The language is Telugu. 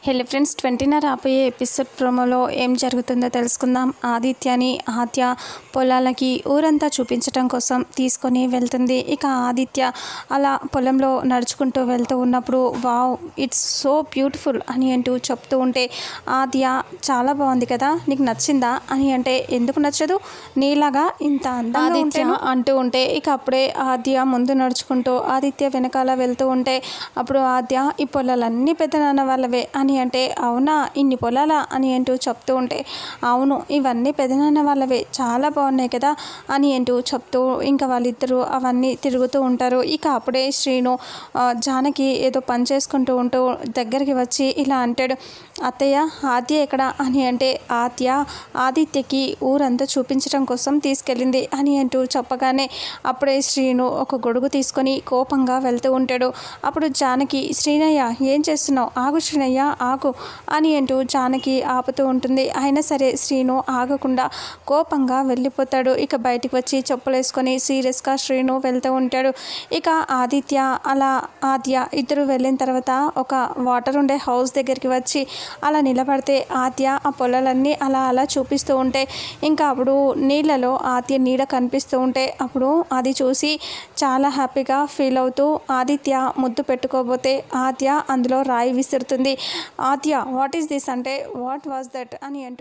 హలో ఫ్రెండ్స్, 20న రాబోయే ఎపిసోడ్ ప్రోమోలో ఏం జరుగుతుందో తెలుసుకుందాం. ఆదిత్యని ఆద్య పొలాలకి ఊరంతా చూపించడం కోసం తీసుకొని వెళ్తుంది. ఇక ఆదిత్య అలా పొలంలో నడుచుకుంటూ వెళ్తూ ఉన్నప్పుడు వావ్, ఇట్స్ సో బ్యూటిఫుల్ అని అంటూ చెప్తూ ఉంటే ఆద్య చాలా బాగుంది కదా, నీకు నచ్చిందా అని అంటే ఎందుకు నచ్చదు, నీలాగా ఇంత అందంగా ఉంటే అంటూ ఉంటే ఇక అప్పుడే ఆద్య ముందు నడుచుకుంటూ ఆదిత్య వెనకాల వెళ్తూ ఉంటే అప్పుడు ఆద్య ఈ పొలాలన్నీ పెద్దనాన్న వాళ్ళవే అని అంటే అవునా, ఇన్ని పొలాలా అని అంటూ చెప్తూ ఉంటే అవును, ఇవన్నీ పెదనాన్న వాళ్ళవే, చాలా బాగున్నాయి కదా అని అంటూ చెప్తూ ఇంకా వాళ్ళిద్దరూ అవన్నీ తిరుగుతూ ఉంటారు. ఇక అప్పుడే శ్రీను జానకి ఏదో పని చేసుకుంటూ ఉంటూ దగ్గరికి వచ్చి ఇలా అంటాడు, అత్తయ్య ఆద్య ఎక్కడ అని అంటే ఆద్య ఆదిత్యకి ఊరంతా చూపించడం కోసం తీసుకెళ్ళింది అని అంటూ చెప్పగానే అప్పుడే శ్రీను ఒక గొడుగు తీసుకొని కోపంగా వెళ్తూ ఉంటాడు. అప్పుడు జానకి, శ్రీనయ్య ఏం చేస్తున్నావు, ఆగు శ్రీనయ్య ఆగు అని అంటూ జానకి ఆపుతూ ఉంటుంది. అయినా సరే శ్రీను ఆగకుండా కోపంగా వెళ్ళిపోతాడు. ఇక బయటికి వచ్చి చెప్పులు వేసుకొని సీరియస్గా శ్రీను వెళ్తూ ఉంటాడు. ఇక ఆదిత్య అలా ఆద్య ఇద్దరు వెళ్ళిన తర్వాత ఒక వాటర్ ఉండే హౌస్ దగ్గరికి వచ్చి అలా నిలబడితే ఆద్య ఆ పొలాలన్నీ అలా అలా చూపిస్తూ ఉంటే ఇంకా అప్పుడు నీళ్ళలో ఆద్య నీడ కనిపిస్తూ ఉంటే అప్పుడు అది చూసి చాలా హ్యాపీగా ఫీల్ అవుతూ ఆదిత్య ముద్దు పెట్టుకోబోతే ఆద్య అందులో రాయి విసురుతుంది. ఆద్య వాట్ ఈస్ దిస్ అంటే వాట్ వాజ్ దట్ అని అంటూ